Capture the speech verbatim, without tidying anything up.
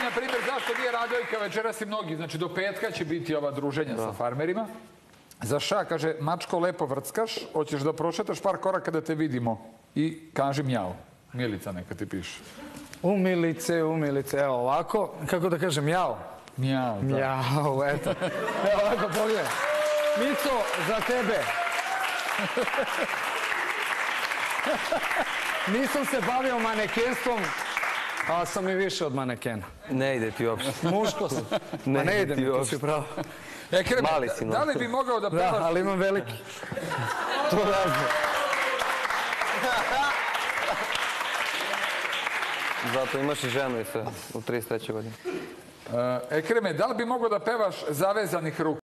na primjer, zašto nije Radojka večeras i mnogi? Znači, do petka će biti ova druženja sa farmerima. Za ša, kaže, mačko, lepo vrckaš, hoćeš da prošetaš par koraka da te vidimo i kaži mjau. Milica neka ti piše. U Milice, u Milice, evo ovako, kako da kažem, mjau. Mjau, da. Mjau, eto. Evo ovako, pogledaj. Mico, za tebe. Nisam se bavio manekenstvom, ali sam i više od manekena. Ne ide ti uopšte. Muško sam. Ma ne ide mi, to si pravo. Ekreme, da li bi mogao da pevaš... Da, ali imam veliki. To razno. Zato imaš i ženu i sve u trideset trećoj godini. Ekreme, da li bi mogao da pevaš Zavezanih ruku?